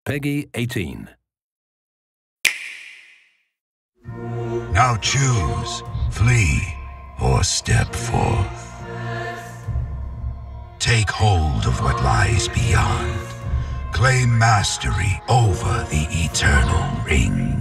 Peggy 18. Now choose, flee, or step forth. Take hold of what lies beyond. Claim mastery over the eternal ring.